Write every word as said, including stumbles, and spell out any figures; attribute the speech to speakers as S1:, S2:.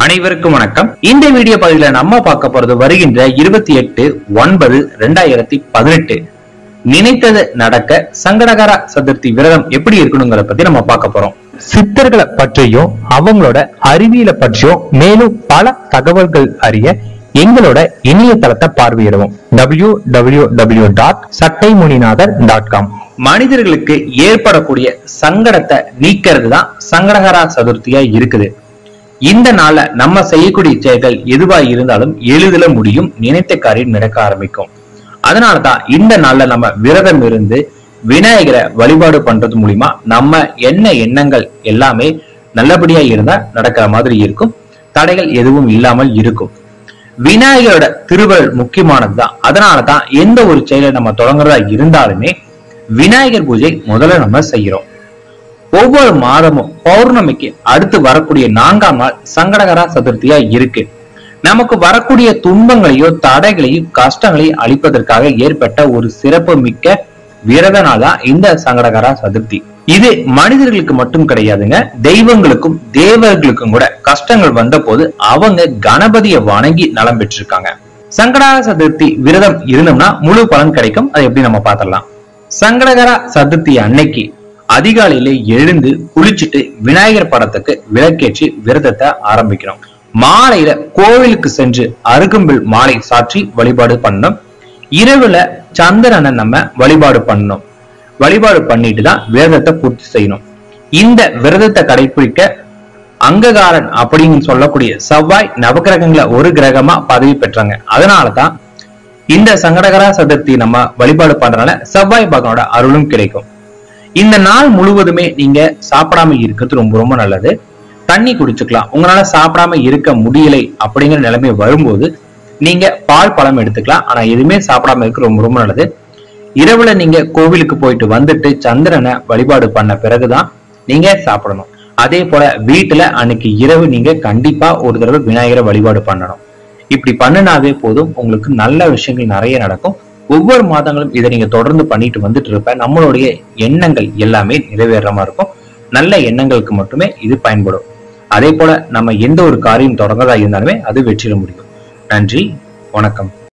S1: அனைவருக்கும் வணக்கம். இந்த வீடியோ பதிவுல நம்ம பார்க்க போறது வருகின்ற இருபத்தி எட்டு ஒன்பது ரெண்டாயிரத்தி பதினெட்டு நினைத்தது நடக்க சங்கடகர சதுர்த்தி விரதம் எப்படி இருக்கணுங்கிற பத்தி நம்ம பார்க்க போறோம்.
S2: சித்தர்களை பற்றியும் அவங்களோட அறிவியலை பற்றியும் மேலும் பல தகவல்கள் அறிய எங்களோட இணையதளத்தை பார்வையிடுவோம். W W W dot Sattaimuninathar dot com.
S1: மனிதர்களுக்கு ஏற்படக்கூடிய சங்கடத்தை நீக்கிறது தான் சங்கடகர சதுர்த்தியா இருக்குது. இந்த நாள்ல நம்ம செய்யக்கூடிய செயல்கள் எதுவா இருந்தாலும் எளிதில முடியும், நினைத்த காரியம் நடக்க ஆரம்பிக்கும். அதனாலதான் இந்த நாள்ல நம்ம விரதம் இருந்து விநாயகரை வழிபாடு பண்றது மூலியமா நம்ம என்ன எண்ணங்கள் எல்லாமே நல்லபடியா இருந்தா நடக்கிற மாதிரி இருக்கும், தடைகள் எதுவும் இல்லாமல் இருக்கும். விநாயகரோட திருவருள் முக்கியமானதுதான். அதனாலதான் எந்த ஒரு செயலை நம்ம தொடங்குறதா இருந்தாலுமே விநாயகர் பூஜை முதல்ல நம்ம செய்யறோம். ஒவ்வொரு மாதமும் பௌர்ணமிக்கு அடுத்து வரக்கூடிய நான்காம் நாள் சங்கடகர சதுர்த்தியா இருக்கு. நமக்கு வரக்கூடிய துன்பங்களையோ தடைகளையும் கஷ்டங்களையும் அழிப்பதற்காக ஏற்பட்ட ஒரு சிறப்பு மிக்க விரத நாள் தான் இந்த சங்கடகர சதுர்த்தி. இது மனிதர்களுக்கு மட்டும் கிடையாதுங்க, தெய்வங்களுக்கும் தேவர்களுக்கும் கூட கஷ்டங்கள் வந்த போது அவங்க கணபதியை வணங்கி நலம் பெற்றிருக்காங்க. சங்கடகர சதுர்த்தி விரதம் இருந்தோம்னா முழு பலன் கிடைக்கும். அதை எப்படி நம்ம பார்த்திடலாம். சங்கடகர சதுர்த்தி அன்னைக்கு அதிகாலையில எழுந்து குளிச்சுட்டு விநாயகர் படத்துக்கு விளக்கேற்றி விரதத்தை ஆரம்பிக்கிறோம். மாலையில கோவிலுக்கு சென்று அருகம்பில் மாலை சாற்றி வழிபாடு பண்ணணும். இரவுல சந்திரனை நம்ம வழிபாடு பண்ணணும். வழிபாடு பண்ணிட்டு தான் விரதத்தை பூர்த்தி செய்யணும். இந்த விரதத்தை கடைபிடிக்க அங்ககாரன் அப்படின்னு சொல்லக்கூடிய செவ்வாய் நவகிரகங்களை ஒரு கிரகமா பதவி பெற்றாங்க. அதனாலதான் இந்த சங்கடகர சதுர்த்தி நம்ம வழிபாடு பண்றதுனால செவ்வாய் பகவானோட அருளும் கிடைக்கும். இந்த நாள் முழுவதுமே நீங்க சாப்பிடாம இருக்கிறது ரொம்ப ரொம்ப நல்லது. தண்ணி குடிச்சுக்கலாம். உங்களால சாப்பிடாம இருக்க முடியலை அப்படிங்கிற நிலைமை வரும்போது நீங்க பால் பழம் எடுத்துக்கலாம். ஆனா எதுவுமே சாப்பிடாம இருக்க ரொம்ப ரொம்ப நல்லது. இரவுல நீங்க கோவிலுக்கு போயிட்டு வந்துட்டு சந்திரனை வழிபாடு பண்ண பிறகுதான் நீங்க சாப்பிடணும். அதே போல வீட்டுல அன்னைக்கு இரவு நீங்க கண்டிப்பா ஒரு தடவை விநாயகரை வழிபாடு பண்ணணும். இப்படி பண்ணினாவே போதும், உங்களுக்கு நல்ல விஷயங்கள் நிறைய நடக்கும். ஒவ்வொரு மாதங்களும் இதை நீங்க தொடர்ந்து பண்ணிட்டு வந்துட்டு இருப்ப நம்மளுடைய எண்ணங்கள் எல்லாமே நிறைவேற மாதிரி இருக்கும். நல்ல எண்ணங்களுக்கு மட்டுமே இது பயன்படும். அதே போல நம்ம எந்த ஒரு காரியம் தொடங்கதா இருந்தாலுமே அது வெற்றிட முடியும். நன்றி, வணக்கம்.